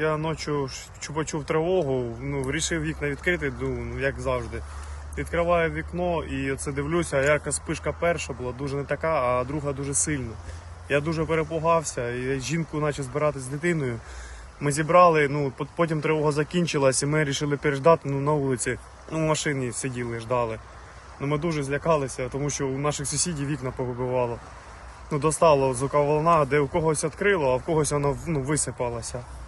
Я ночі почув тривогу, вирішив вікна відкрити, як завжди. Відкриваю вікно і оце дивлюся, якась спишка перша була дуже не така, а друга дуже сильна. Я дуже перепугався, і жінку почав збирати з дитиною. Ми зібрали, потім тривога закінчилась і ми вирішили переждати на вулиці. В машині сиділи, ждали. Ми дуже злякалися, тому що у наших сусідів вікна повибивало. Достало звукова волна, де у когось відкрило, а в когось воно висипалося.